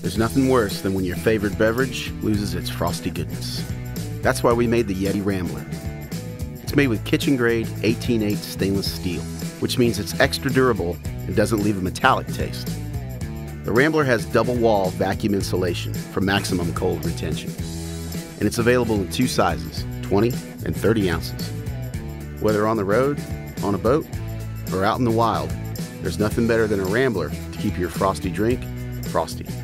There's nothing worse than when your favorite beverage loses its frosty goodness. That's why we made the Yeti Rambler. It's made with kitchen-grade 18/8 stainless steel, which means it's extra durable and doesn't leave a metallic taste. The Rambler has double-wall vacuum insulation for maximum cold retention, and it's available in two sizes, 20 and 30 ounces. Whether on the road, on a boat, or out in the wild, there's nothing better than a Rambler to keep your frosty drink frosty.